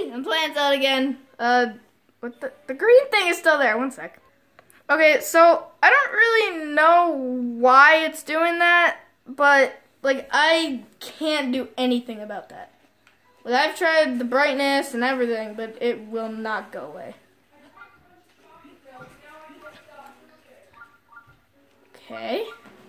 I'm playing Zelda again. What the green thing is still there. One sec. Okay, so I don't really know why it's doing that, but like I can't do anything about that. Like I've tried the brightness and everything, but it will not go away. Okay.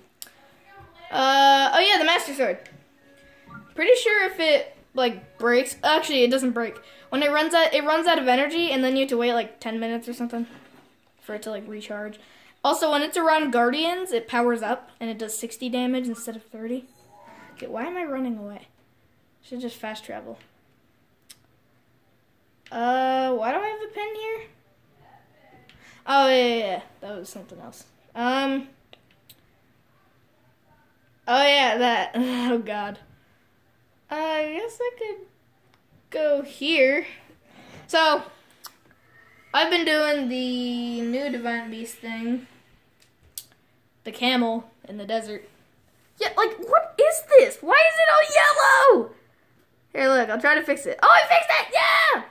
Oh yeah, the Master Sword. Pretty sure if it like breaks, actually it doesn't break. When it runs out of energy, and then you have to wait like 10 minutes or something for it to like recharge. Also, when it's around Guardians, it powers up and it does 60 damage instead of 30. Okay, why am I running away? Should just fast travel. Why do I have a pin here? Oh yeah, that was something else. Oh yeah, that. Oh god. I guess I could go here. So, I've been doing the new Divine Beast thing. The camel in the desert. Yeah, like, what is this? Why is it all yellow? Here, look, I'll try to fix it. Oh, I fixed it! Yeah!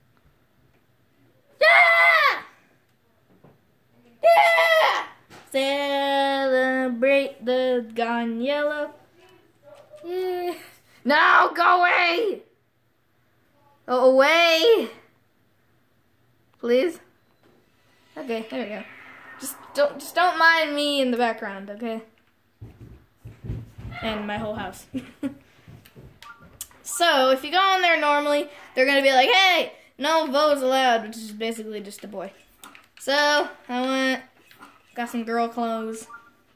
Yeah! Yeah! Celebrate the gone yellow. Yeah. No, go away! Go away! Please? Okay, there we go. Just don't mind me in the background, okay? And my whole house. So, if you go on there normally, they're gonna be like, hey, no votes allowed, which is basically just a boy. So, got some girl clothes.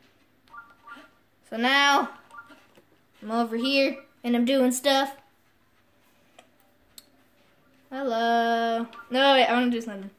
So now, I'm over here, and I'm doing stuff. Hello. No, wait, I want to do something.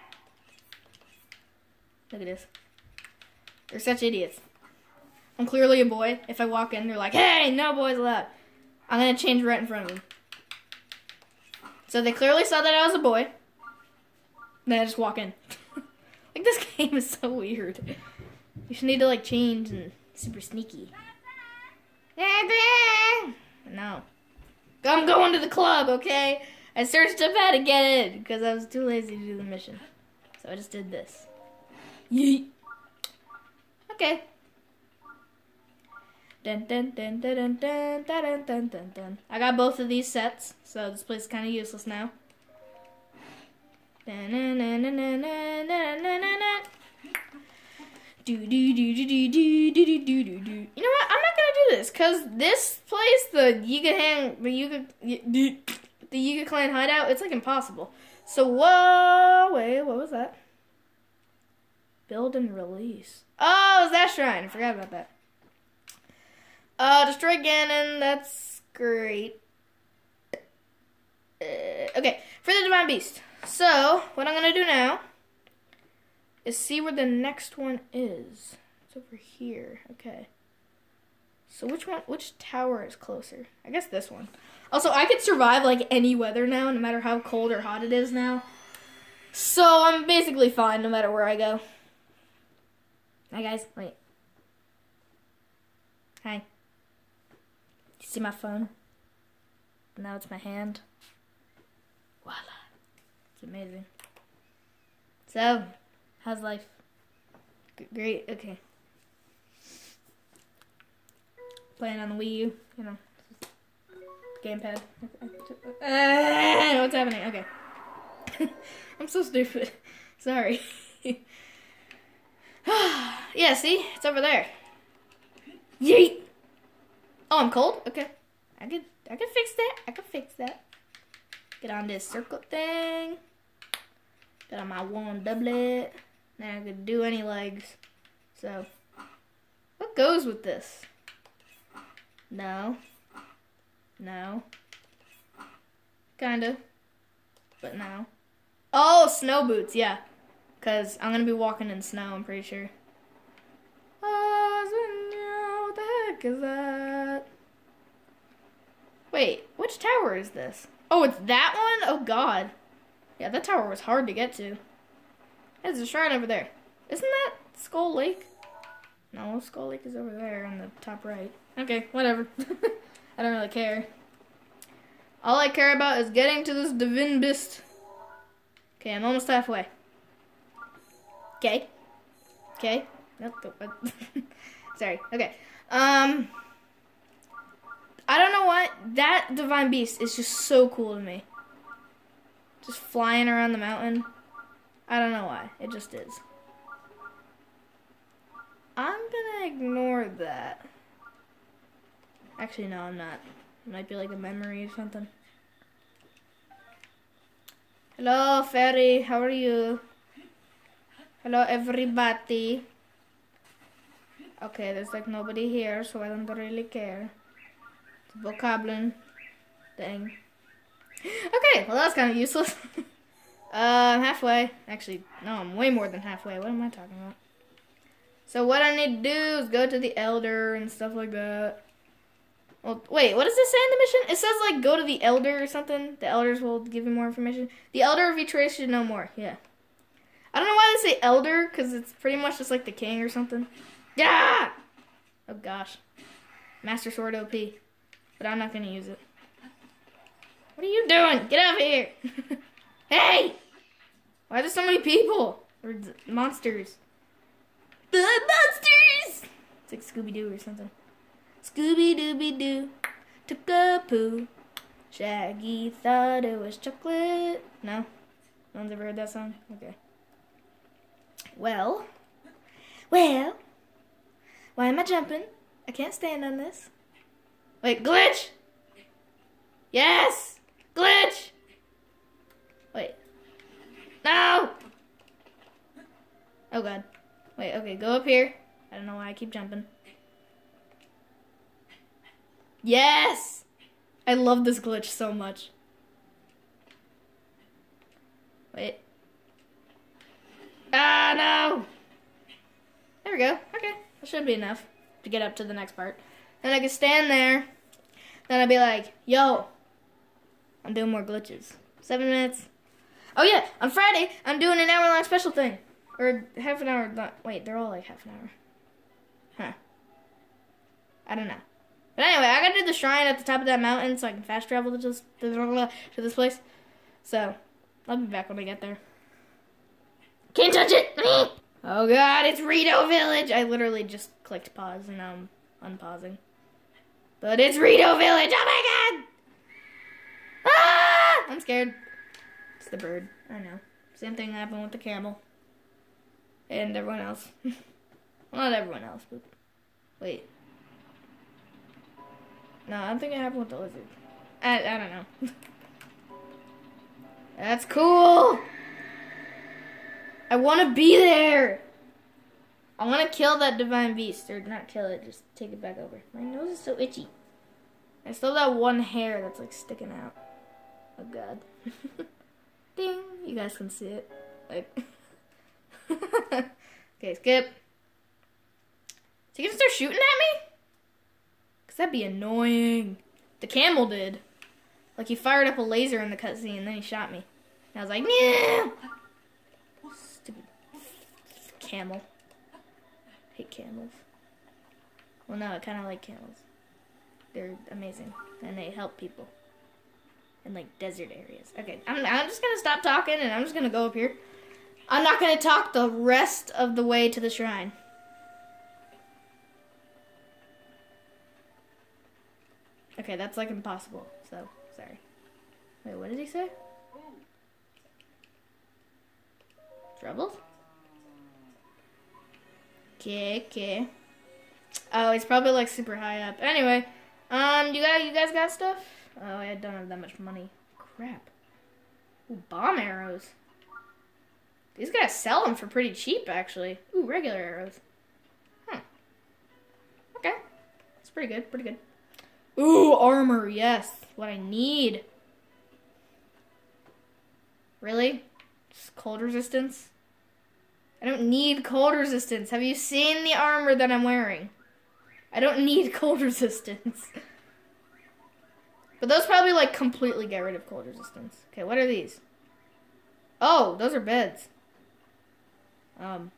Look at this. They're such idiots. I'm clearly a boy. If I walk in, they're like, hey, no boys allowed. I'm going to change right in front of them. So they clearly saw that I was a boy. Then I just walk in. Like, this game is so weird. You should need to, like, change and super sneaky. No. I'm going to the club, okay? I searched up how to get in because I was too lazy to do the mission. So I just did this. Yeet. Okay. Dun dun dun dun dun dun dun dun dun dun. I got both of these sets, so this place is kind of useless now. Dun dun dun dun dun dun dun dun dun. Do do do do do do do do do do. You know what? I'm not gonna do this because this place, the Yiga Clan hideout, it's like impossible. So whoa, wait, what was that? Build and release. Oh, it was that shrine. I forgot about that. Destroy Ganon. That's great. Okay, for the Divine Beast. So what I'm gonna do now is see where the next one is. It's over here. Okay. So which tower is closer? I guess this one. Also, I could survive like any weather now, no matter how cold or hot it is now. So I'm basically fine no matter where I go. Hi guys, wait. Hi. You see my phone? Now it's my hand. Voila. It's amazing. So, how's life? Great, okay. Playing on the Wii U, you know. Gamepad. What's happening? Okay. I'm so stupid. Sorry. Yeah, see? It's over there. Yeet! Oh, I'm cold? Okay. I can fix that. I can fix that. Get on this circle thing. Get on my one doublet. Now I could do any legs. So, what goes with this? No. No. Kinda. But no. Oh, snow boots, yeah. Because I'm going to be walking in snow, I'm pretty sure. What the heck is that? Wait, which tower is this? Oh, it's that one? Oh, God. Yeah, that tower was hard to get to. There's a shrine over there. Isn't that Skull Lake? No, Skull Lake is over there on the top right. Okay, whatever. I don't really care. All I care about is getting to this Divine Beast. Okay, I'm almost halfway. Okay. Okay. Nope. Sorry. Okay. I don't know why that Divine Beast is just so cool to me. Just flying around the mountain. I don't know why. It just is. I'm gonna ignore that. Actually, no, I'm not. It might be like a memory or something. Hello, fairy. How are you? Hello, everybody. Okay, there's like nobody here, so I don't really care. It's a bokoblin. Dang. Okay, well that's kind of useless. I'm halfway. Actually, no, I'm way more than halfway. What am I talking about? So what I need to do is go to the Elder and stuff like that. Well, wait, what does this say in the mission? It says, like, go to the Elder or something. The Elders will give you more information. The Elder of each race should know more. Yeah. I don't know why they say Elder, because it's pretty much just like the King or something. Yeah! Oh, gosh. Master Sword OP. But I'm not going to use it. What are you doing? Get out of here! Hey! Why are there so many people? Or monsters? The monsters! It's like Scooby-Doo or something. Scooby-Dooby-Doo took a poo. Shaggy thought it was chocolate. No? No one's ever heard that song? Okay. Well. Why am I jumping? I can't stand on this. Wait, glitch! Yes! Glitch! Wait. No! Oh god. Wait, okay, go up here. I don't know why I keep jumping. Yes! I love this glitch so much. Wait. Ah, no! There we go. Okay, that should be enough to get up to the next part. Then I can stand there. Then I'll be like, yo, I'm doing more glitches. 7 minutes. Oh yeah, on Friday, I'm doing an hour-long special thing. Or half an hour. Wait, they're all like half an hour. Huh. I don't know. But anyway, I gotta do the shrine at the top of that mountain so I can fast travel to this place. So, I'll be back when I get there. Can't touch it! Oh god, it's Rito Village! I literally just clicked pause and now I'm unpausing. But it's Rito Village! Oh my god! Ah! I'm scared. It's the bird. I know. Same thing happened with the camel. And everyone else. Well, not everyone else, but... Wait. No, I don't think it happened with the lizard. I don't know. That's cool! I want to be there! I want to kill that Divine Beast. Or not kill it, just take it back over. My nose is so itchy. I still have that one hair that's like sticking out. Oh god. Ding! You guys can see it. Like... Okay, skip. Is he gonna start shooting at me? Cause that'd be annoying. The camel did. Like he fired up a laser in the cutscene and then he shot me. And I was like, no! Stupid camel. I hate camels. Well, no, I kind of like camels. They're amazing and they help people in like desert areas. Okay, I'm just gonna stop talking and I'm just gonna go up here. I'm not going to talk the rest of the way to the shrine. Okay, that's like impossible, so sorry. Wait, what did he say? Troubles? Okay. Oh, he's probably like super high up. Anyway, you guys got stuff? Oh, I don't have that much money. Crap. Ooh, bomb arrows. These guys sell them for pretty cheap, actually. Ooh, regular arrows. Huh. Okay. That's pretty good, Ooh, armor, yes. What I need. Really? Just cold resistance? I don't need cold resistance. Have you seen the armor that I'm wearing? I don't need cold resistance. But those probably, like, completely get rid of cold resistance. Okay, what are these? Oh, those are beds. I'm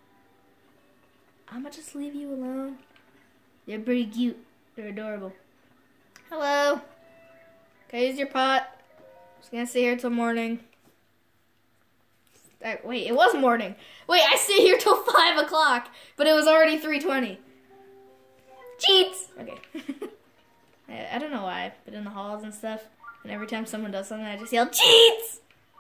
gonna just leave you alone. They're pretty cute. They're adorable. Hello. Okay, use your pot. Just gonna stay here till morning. Wait, it was morning. Wait, I stayed here till 5 o'clock, but it was already 3:20. Cheats! Okay. I don't know why, but in the halls and stuff, and every time someone does something, I just yell, cheats!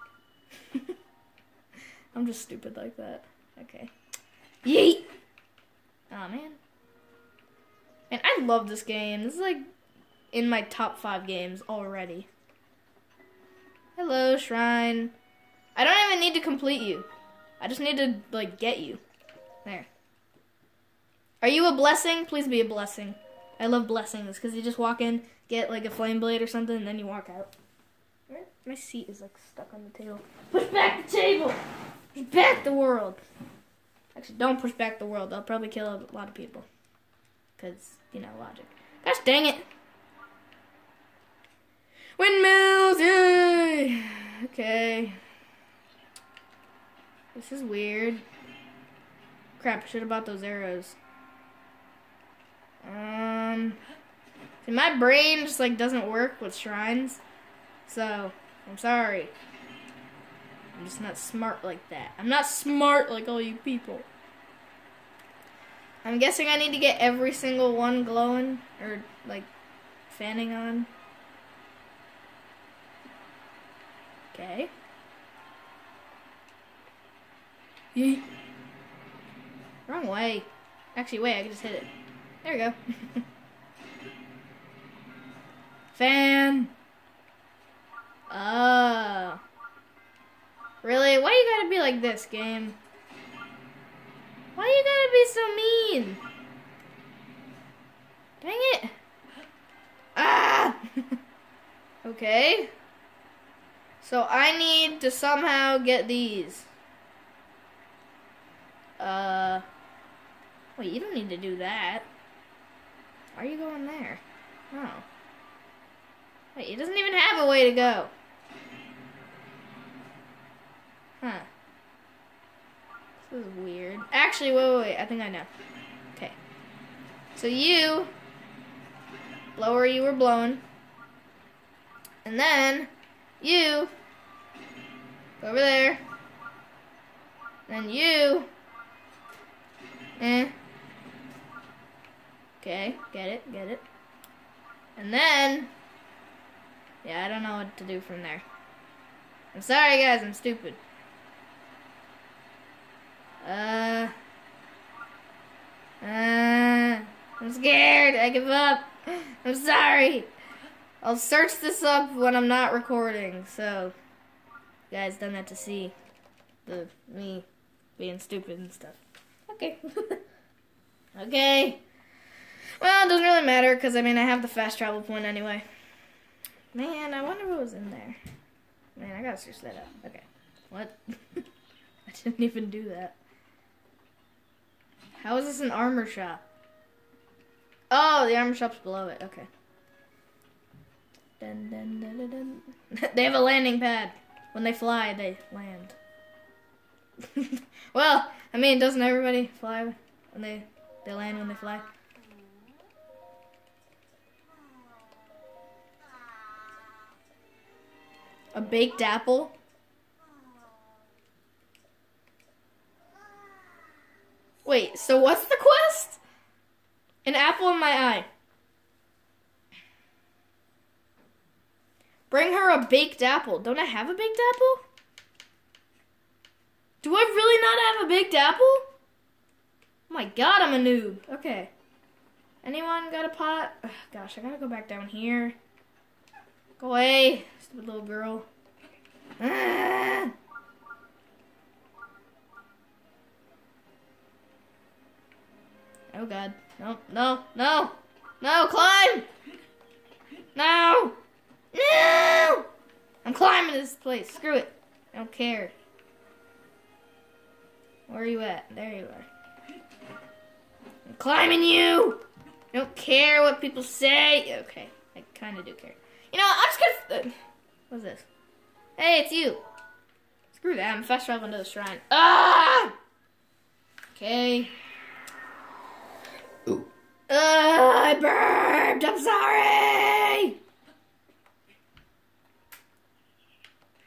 I'm just stupid like that. Okay. Yeet! Oh, man. Man, I love this game. This is like in my top 5 games already. Hello, shrine. I don't even need to complete you. I just need to, like, get you. There. Are you a blessing? Please be a blessing. I love blessings, because you just walk in, get, like, a flame blade or something, and then you walk out. My seat is, like, stuck on the table. Push back the table! Push back the world! Actually, don't push back the world. I'll probably kill a lot of people. Because, you know, logic. Gosh dang it! Windmills! Yay! Okay. This is weird. Crap, I should have bought those arrows. See, my brain just, like, doesn't work with shrines. So, I'm sorry. I'm just not smart like that. I'm not smart like all you people. I'm guessing I need to get every single one glowing, or, like, fanning on. Okay. Yeet. Wrong way. Actually, wait, I can just hit it. There we go. Fan. Oh. Really? Why you gotta be like this, game? Why you gotta be so mean? Dang it. Ah! Okay. So I need to somehow get these. Wait, you don't need to do that. Why are you going there? Oh. Wait, it doesn't even have a way to go. Huh. This is weird. Actually, wait. I think I know. Okay. So you blow where you were blowing. And then you go over there. Then you okay, get it. And then yeah, I don't know what to do from there. I'm sorry guys, I'm stupid. I'm scared. I give up. I'm sorry. I'll search this up when I'm not recording, so you guys don't have to see me being stupid and stuff. Okay. Okay. Well, it doesn't really matter, because, I mean, I have the fast travel point anyway. Man, I wonder what was in there. Man, I gotta search that up. Okay. What? I didn't even do that. How is this an armor shop? Oh, the armor shop's below it. Okay. Dun, dun, dun, dun, dun. They have a landing pad. When they fly, they land. Well, I mean, doesn't everybody fly when they land when they fly? A baked apple? Wait, so what's the quest? An apple in my eye. Bring her a baked apple. Don't I have a baked apple? Do I really not have a baked apple? Oh my god, I'm a noob. Okay. Anyone got a pot? Ugh, gosh, I gotta go back down here. Go away, stupid little girl. Ah! Oh god. No, no, no! No, climb! No! No! I'm climbing this place. Screw it. I don't care. Where are you at? There you are. I'm climbing you! I don't care what people say. Okay, I kind of do care. You know, I'm just gonna... what's this? Hey, it's you. Screw that. I'm fast traveling to the shrine. Ah! Okay. Ooh. I burped. I'm sorry.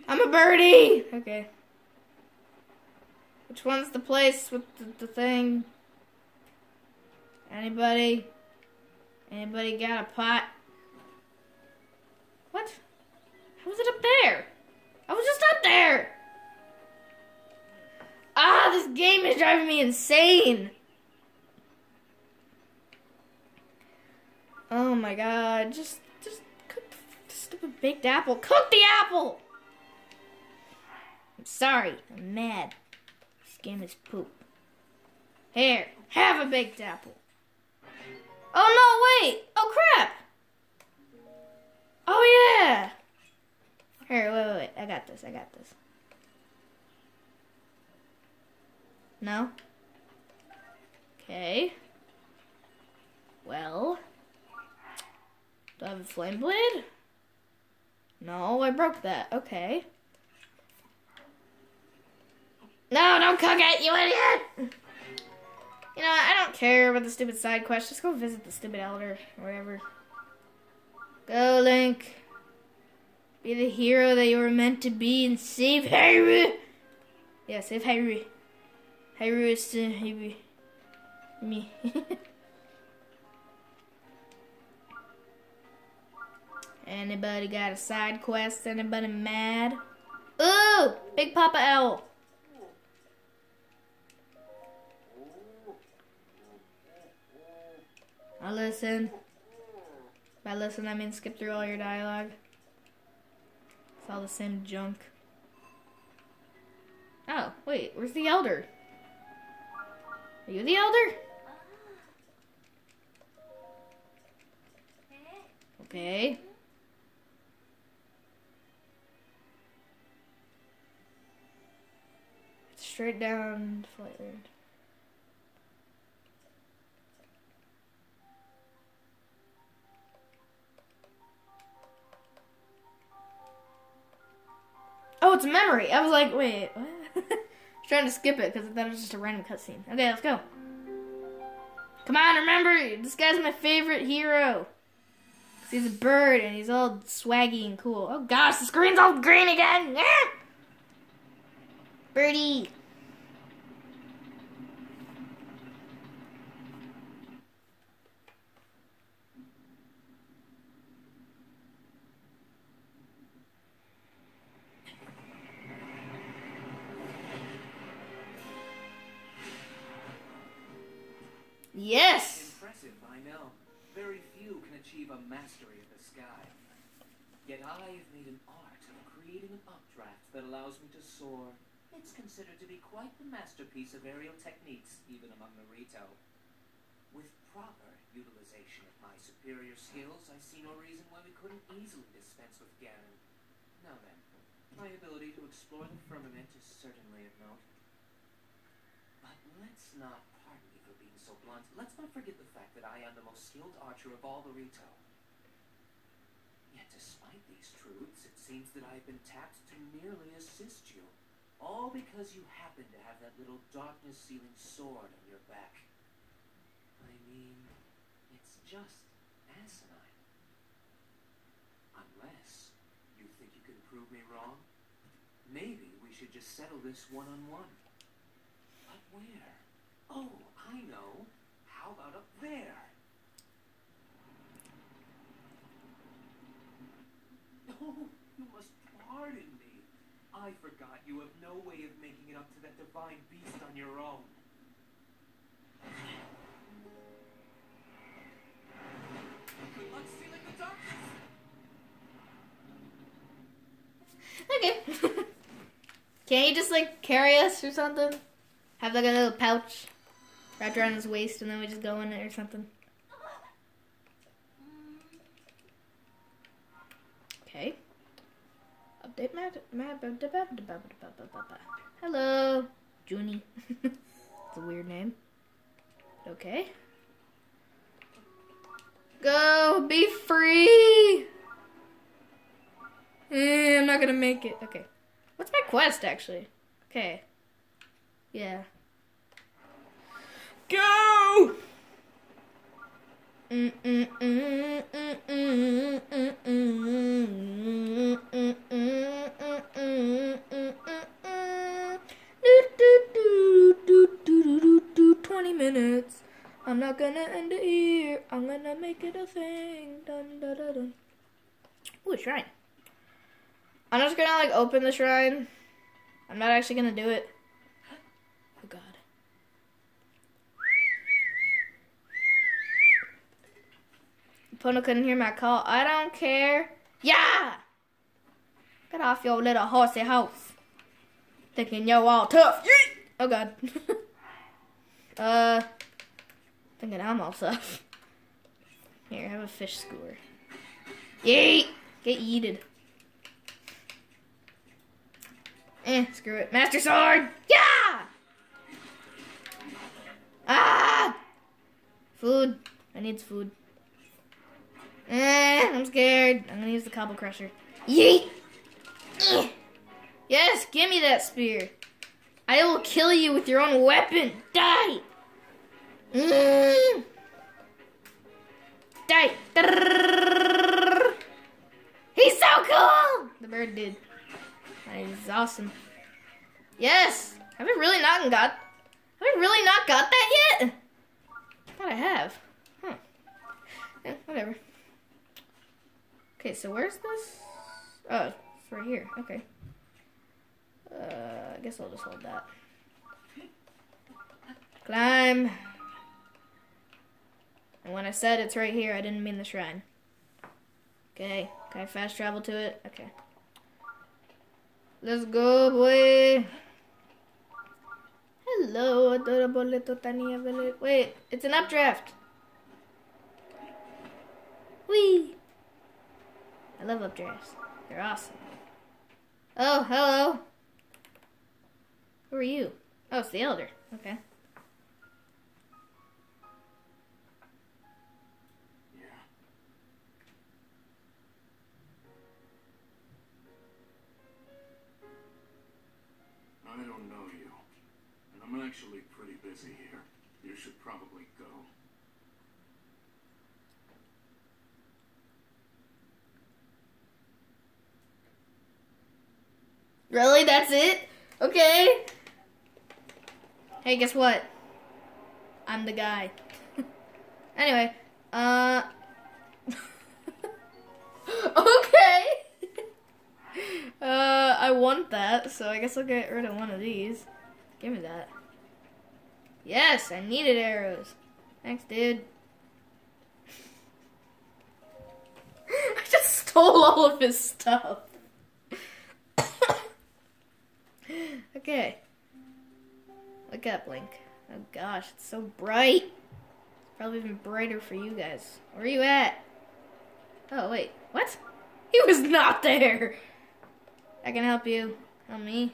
I'm a birdie! Okay. Which one's the place with the thing? Anybody? Anybody got a pot? What? How was it up there? I was just up there! Ah, this game is driving me insane! Oh my god, just cook the stupid baked apple. Cook the apple! I'm sorry, I'm mad. This game is poop. Here, have a baked apple. Oh no, wait! Oh crap! Oh yeah! Here, wait. I got this. No? Okay. Well. Do I have a flame blade? No, I broke that. Okay. No, don't cook it, you idiot! You know, I don't care about the stupid side quest. Just go visit the stupid elder or whatever. Go, Link. Be the hero that you were meant to be and save Hyrule. Yeah, save Hyrule. Hyrule is Hyrule. Me. Anybody got a side quest? Anybody mad? Ooh! Big Papa Owl. I'll listen. By listen, I mean skip through all your dialogue. It's all the same junk. Oh, wait, where's the elder? Are you the elder? Okay. Straight down Flightland. Oh, it's a memory. I was like, wait, what? I was trying to skip it because I thought it was just a random cutscene. Okay, let's go. Come on, remember, this guy's my favorite hero. Cause he's a bird and he's all swaggy and cool. Oh gosh, the screen's all green again. Yeah. Birdie. Yes! Impressive, I know. Very few can achieve a mastery of the sky. Yet I have made an art of creating an updraft that allows me to soar. It's considered to be quite the masterpiece of aerial techniques, even among the Rito. With proper utilization of my superior skills, I see no reason why we couldn't easily dispense with Ganon. Now then, my ability to explore the firmament is certainly of note. But let's not, pardon me for being so blunt, let's not forget the fact that I am the most skilled archer of all the Rito. Yet despite these truths, it seems that I've been tapped to merely assist you. All because you happen to have that little darkness-sealing sword on your back. I mean, it's just asinine. Unless you think you can prove me wrong, maybe we should just settle this one-on-one. But where? Oh, I know. How about up there? Oh, you must pardon me. I forgot you have no way of making it up to that divine beast on your own. Good luck sealing the darkness. Okay. Can't you just like carry us or something? Have like a little pouch wrapped around his waist and then we just go in it or something. Okay. Update map. Hello, Junie. It's a weird name. Okay. Go, be free. I'm not gonna make it. Okay. What's my quest actually? Okay. Yeah. Go! minutes. I'm not gonna end it here. I'm gonna make it a thing. Dun, dun, dun, dun. Ooh, a shrine. I'm just gonna like open the shrine. I'm not actually gonna do it. Oh god. Pono couldn't hear my call. I don't care. Yeah! Get off your little horsey house. Thinking you're all tough. Yeet! Oh god. Thinking I'm all tough. Here, have a fish skewer. Yeet! Get yeeted. Screw it. Master Sword! Yeah! Ah! Food. I need food. I'm scared. I'm gonna use the Cobble Crusher. Yeet! Yes, give me that spear. I will kill you with your own weapon. Die! Die! He's so cool! The bird did. He's awesome. Yes! Have I really not got that yet? I thought I have. Huh. Yeah, whatever. Okay, so where's this? Oh, it's right here. Okay. I guess I'll just hold that. Climb. And when I said it's right here, I didn't mean the shrine. Okay. Can I fast travel to it? Okay. Let's go, boy. Hello, adorable little tiny village. Wait, it's an updraft. Whee! I love updrafts. They're awesome. Oh, hello. Who are you? Oh, it's the Elder. Okay. I don't know you, and I'm actually pretty busy here. You should probably go. Really? That's it? Okay. Hey, guess what? I'm the guy. Anyway, okay. I want that, so I guess I'll get rid of one of these. Give me that. Yes, I needed arrows. Thanks, dude. I just stole all of his stuff. Okay. Look up, Link. Oh gosh, it's so bright. It's probably even brighter for you guys. Where are you at? Oh, wait. What? He was not there. I can help you. Help me.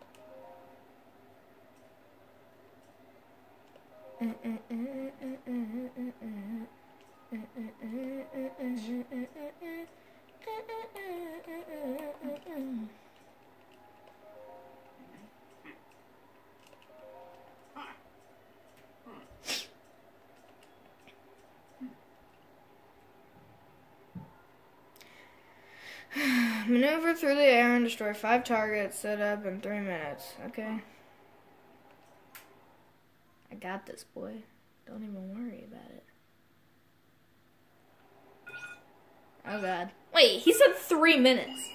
Maneuver through the air and destroy 5 targets set up in 3 minutes. Okay. I got this, boy. Don't even worry about it. Oh god. Wait, he said 3 minutes.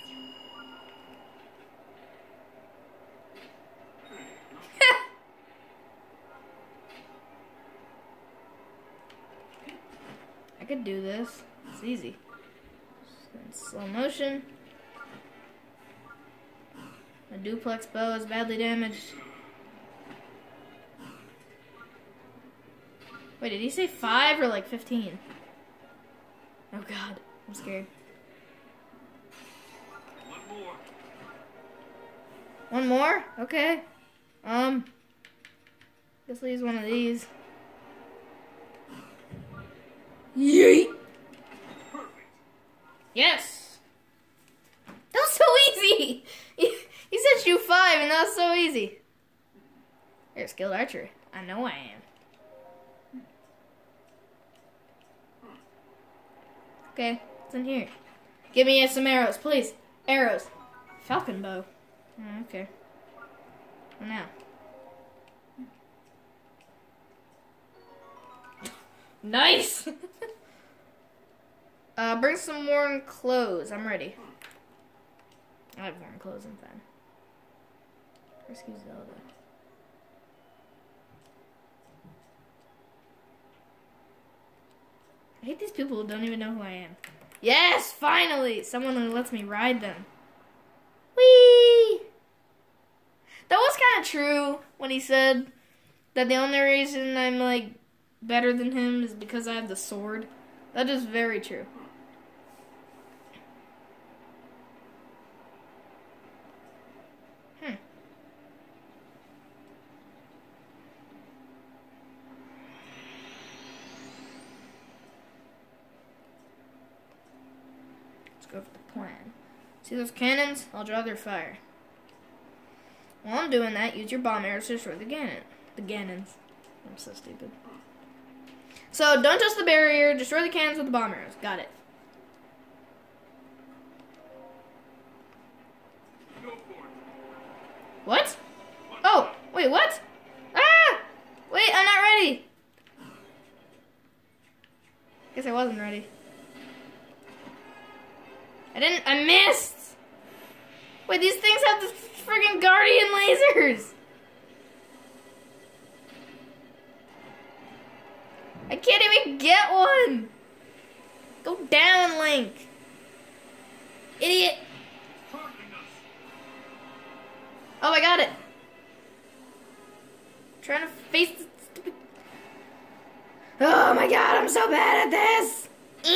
I could do this. It's easy. In slow motion. A duplex bow is badly damaged. Wait, did he say 5 or like 15? Oh god, I'm scared. One more. One more? Okay. Guess I'll use one of these. Yeet! Perfect. Yes! That was so easy! He said shoot 5 and that was so easy. You're a skilled archer. I know I am. Okay, what's in here? Give me some arrows, please. Arrows. Falcon bow. Oh, okay. What now? Nice! Bring some worn clothes. I'm ready. I have worn clothes, I'm fine. Rescue Zelda. I hate these people who don't even know who I am. Yes, finally! Someone who lets me ride them. Whee! That was kind of true when he said that the only reason I'm, like, better than him is because I have the sword. That is very true. Go for the plan. See those cannons? I'll draw their fire. While I'm doing that, use your bomb arrows to destroy the cannons. I'm so stupid. So, don't touch the barrier. Destroy the cannons with the bomb arrows. Got it. Go for it. What? Oh, wait, what? Ah! Wait, I'm not ready. Guess I wasn't ready. I missed! Wait, these things have the friggin' guardian lasers! I can't even get one! Go down, Link! Idiot! Oh, I got it! I'm trying to face the stupid... Oh my god, I'm so bad at this!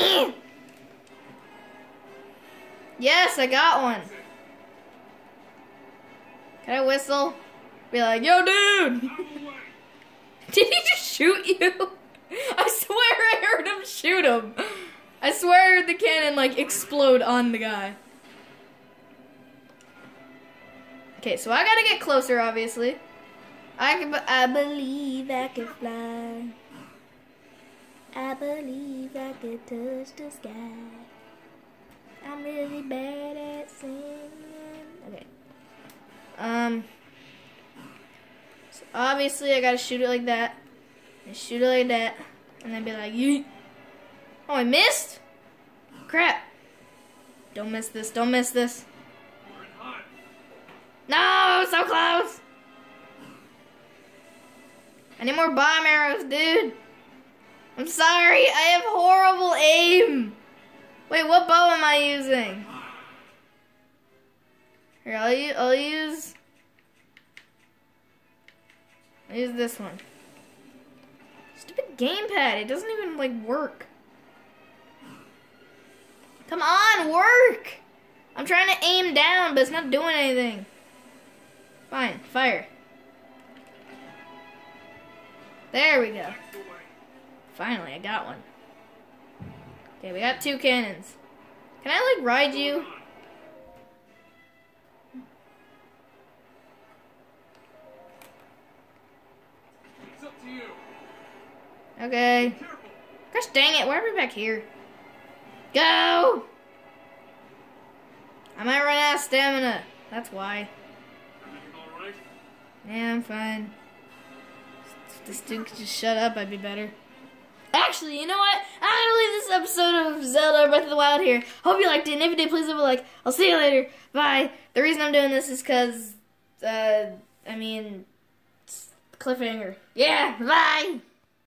Yes, I got one. Can I whistle? Be like, yo, dude! Did he just shoot you? I swear I heard him shoot him. I swear I heard the cannon, like, explode on the guy. Okay, so I gotta get closer, obviously. I believe I can fly. I believe I can touch the sky. I'm really bad at singing. Okay. So obviously I gotta shoot it like that. And shoot it like that. And then be like, yeet. Oh, I missed? Crap. Don't miss this. Don't miss this. No, so close. I need more bomb arrows, dude. I'm sorry. I have horrible aim. Wait, what bow am I using? Here, I'll use this one. Stupid gamepad, it doesn't even, like, work. Come on, work! I'm trying to aim down, but it's not doing anything. Fine, fire. There we go. Finally, I got one. Okay, we got 2 cannons. Can I, like, ride you? It's up to you. Okay. Gosh dang it, why are we back here? Go! I might run out of stamina. That's why. Everything all right? Yeah, I'm fine. If this dude could just shut up, I'd be better. Actually, you know what? I'm gonna leave this episode of Zelda Breath of the Wild here. Hope you liked it, and if you did, please leave a like. I'll see you later. Bye. The reason I'm doing this is because, cliffhanger. Yeah, bye!